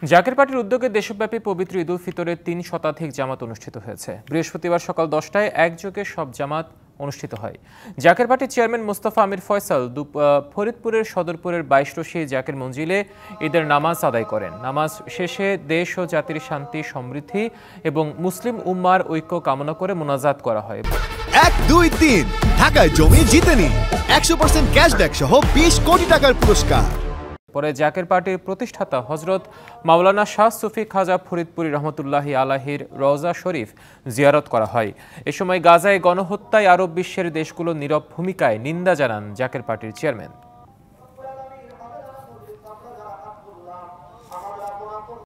জাকের পার্টির উদ্যোগে দেশব্যাপী পবিত্র ঈদ উল ফিতরের ৩ শতাধিক জামাত অনুষ্ঠিত হয়েছে। বৃহস্পতিবার সকাল 10টায় একযোগে সব জামাত অনুষ্ঠিত হয়। জাকের পার্টির চেয়ারম্যান মোস্তফা আমির ফয়সাল ফরিদপুরের সদরপুরের 22 রশি জাকের মঞ্জিলে ঈদের নামাজ আদায় করেন। নামাজ শেষে দেশ ও জাতির শান্তি, সমৃদ্ধি এবং মুসলিম উম্মার ঐক্য কামনা করে মোনাজাত করা হয়। 1, 2, 3 ঢাকায় জমি জিতে নিন 100% ক্যাশব্যাক সহ 20 কোটি টাকার পুরস্কার। পরে জাকের পার্টির প্রতিষ্ঠাতা হযরত মাওলানা শাহ সুফি খাজা ফরিদপুরি রহমতুল্লাহি আলাহির রওজা শরীফ জিয়ারত করা হয়। এ সময় গাজায় গণহত্যায় আরব বিশ্বের দেশগুলোর নীরব ভূমিকায় নিন্দা জানান জাকের পার্টির চেয়ারম্যান।